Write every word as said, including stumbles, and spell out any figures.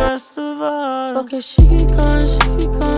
rest of us. Okay, she keep going, she keep going.